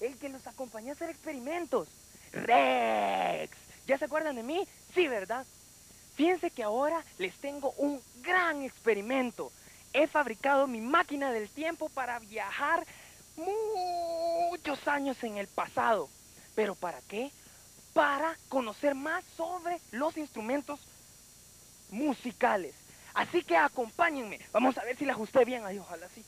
el que los acompañé a hacer experimentos. Rex, ¿ya se acuerdan de mí? Sí, ¿verdad? Fíjense que ahora les tengo un gran experimento. He fabricado mi máquina del tiempo para viajar muchos años en el pasado. ¿Pero para qué? Para conocer más sobre los instrumentos musicales. Así que acompáñenme. Vamos a ver si la ajusté bien. Ay, ojalá sí.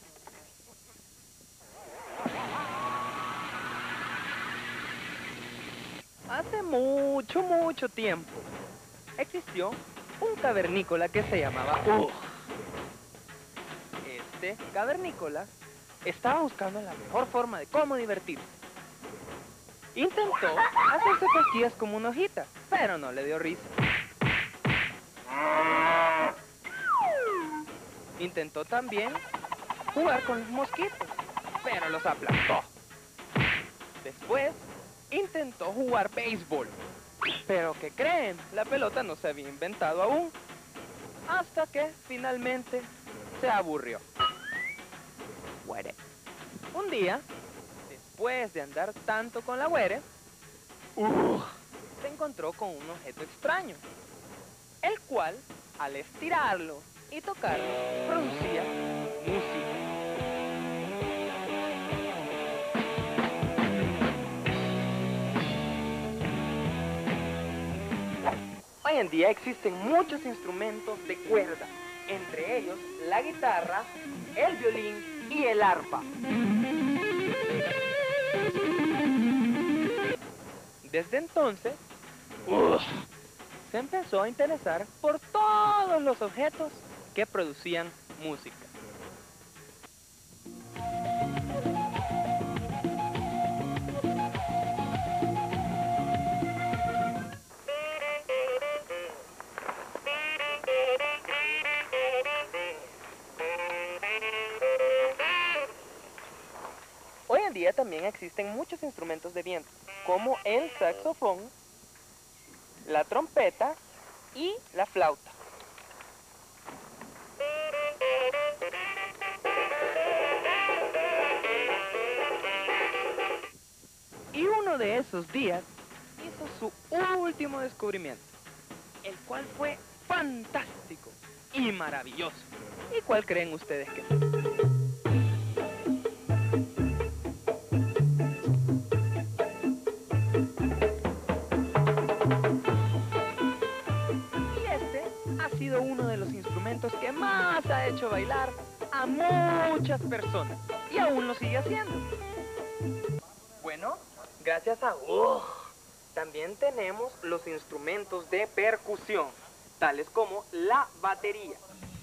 Hace mucho tiempo existió un cavernícola que se llamaba Ugg. Este cavernícola estaba buscando la mejor forma de cómo divertirse. Intentó hacerse cosquillas como una hojita, pero no le dio risa. Intentó también jugar con los mosquitos, pero los aplastó. Después intentó jugar béisbol, pero ¿qué creen? La pelota no se había inventado aún. Hasta que finalmente se aburrió. Güere. Un día, después de andar tanto con la güere, se encontró con un objeto extraño, el cual, al estirarlo y tocarlo, producía música. Hoy en día existen muchos instrumentos de cuerda, entre ellos la guitarra, el violín y el arpa. Desde entonces, se empezó a interesar por todos los objetos que producían música. Hoy en día también existen muchos instrumentos de viento, como el saxofón, la trompeta y la flauta. Y uno de esos días hizo su último descubrimiento, el cual fue fantástico y maravilloso. ¿Y cuál creen ustedes que es? Y este ha sido uno de los instrumentos que más ha hecho bailar a muchas personas y aún lo sigue haciendo. Bueno, gracias a también tenemos los instrumentos de percusión, tales como la batería.